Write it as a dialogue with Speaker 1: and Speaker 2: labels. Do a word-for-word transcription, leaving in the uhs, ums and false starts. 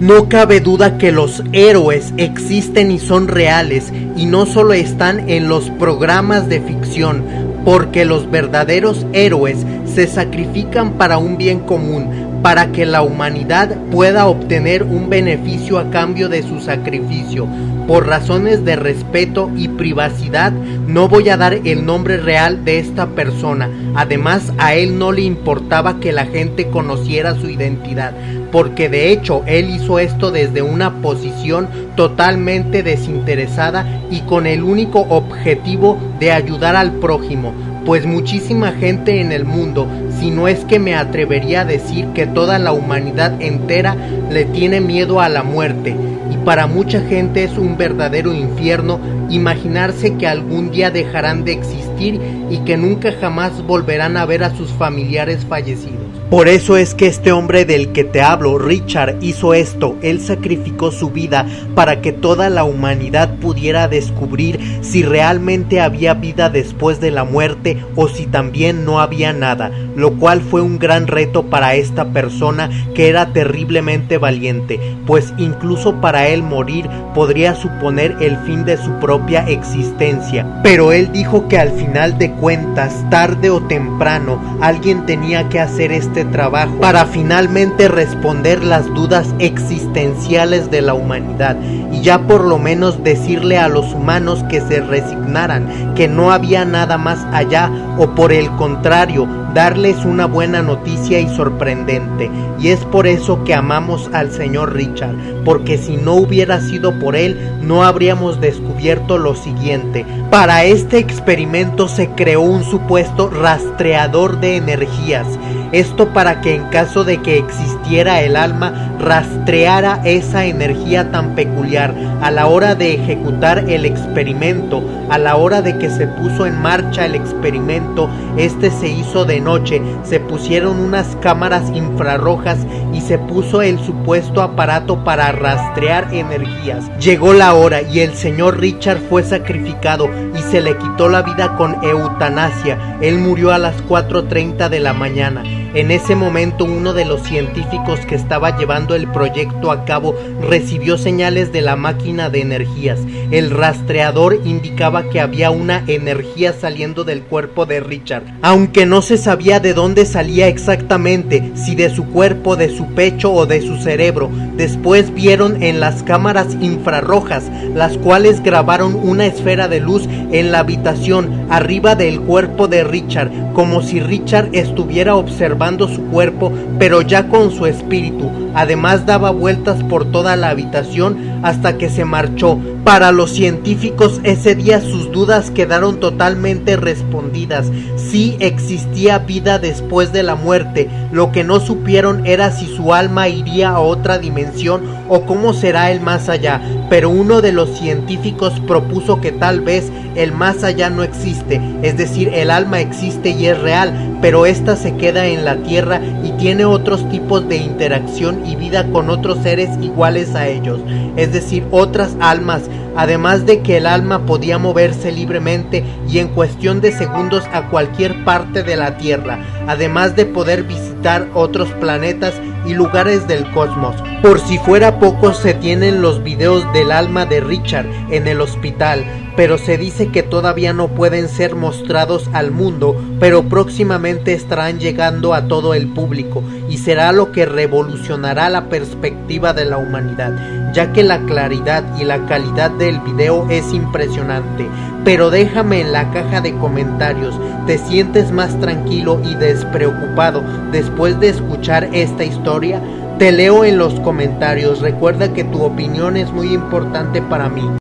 Speaker 1: No cabe duda que los héroes existen y son reales, y no solo están en los programas de ficción, porque los verdaderos héroes se sacrifican para un bien común, para que la humanidad pueda obtener un beneficio a cambio de su sacrificio. Por razones de respeto y privacidad, no voy a dar el nombre real de esta persona. Además, a él no le importaba que la gente conociera su identidad, porque de hecho él hizo esto desde una posición totalmente desinteresada y con el único objetivo de ayudar al prójimo. Pues muchísima gente en el mundo, si no es que me atrevería a decir que toda la humanidad entera, le tiene miedo a la muerte, y para mucha gente es un verdadero infierno imaginarse que algún día dejarán de existir y que nunca jamás volverán a ver a sus familiares fallecidos. Por eso es que este hombre del que te hablo, Richard, hizo esto. Él sacrificó su vida para que toda la humanidad pudiera descubrir si realmente había vida después de la muerte o si también no había nada, lo cual fue un gran reto para esta persona que era terriblemente valiente, pues incluso para él morir podría suponer el fin de su propia existencia. Pero él dijo que al final de cuentas, tarde o temprano, alguien tenía que hacer este trabajo para finalmente responder las dudas existenciales de la humanidad y ya por lo menos decirle a los humanos que se resignaran, que no había nada más allá, o por el contrario, darles una buena noticia y sorprendente. Y es por eso que amamos al señor Richard, porque si no hubiera sido por él, no habríamos descubierto lo siguiente. Para este experimento se creó un supuesto rastreador de energías. Esto para que en caso de que existiera el alma, rastreara esa energía tan peculiar. A la hora de ejecutar el experimento, a la hora de que se puso en marcha el experimento, este se hizo de noche, se pusieron unas cámaras infrarrojas y se puso el supuesto aparato para rastrear energías. Llegó la hora y el señor Richard fue sacrificado y se le quitó la vida con eutanasia. Él murió a las cuatro treinta de la mañana. En ese momento, uno de los científicos que estaba llevando el proyecto a cabo recibió señales de la máquina de energías. El rastreador indicaba que había una energía saliendo del cuerpo de Richard, aunque no se sabía de dónde salía exactamente, si de su cuerpo, de su pecho o de su cerebro. Después vieron en las cámaras infrarrojas, las cuales grabaron una esfera de luz en la habitación arriba del cuerpo de Richard, como si Richard estuviera observando su cuerpo, pero ya con su espíritu. Además daba vueltas por toda la habitación hasta que se marchó. Para los científicos ese día sus dudas quedaron totalmente respondidas. Sí existía vida después de la muerte. Lo que no supieron era si su alma iría a otra dimensión o cómo será el más allá. Pero uno de los científicos propuso que tal vez el más allá no existe, es decir, el alma existe y es real, pero esta se queda en la tierra y tiene otros tipos de interacción y vida con otros seres iguales a ellos, es decir, otras almas, además de que el alma podía moverse libremente y en cuestión de segundos a cualquier parte de la tierra, además de poder visitar otros planetas y lugares del cosmos. Por si fuera poco, se tienen los videos del alma de Richard en el hospital, pero se dice que todavía no pueden ser mostrados al mundo, pero próximamente estarán llegando a todo el público y será lo que revolucionará la perspectiva de la humanidad, ya que la claridad y la calidad del video es impresionante. Pero déjame en la caja de comentarios, ¿te sientes más tranquilo y despreocupado después de escuchar esta historia? Te leo en los comentarios. Recuerda que tu opinión es muy importante para mí.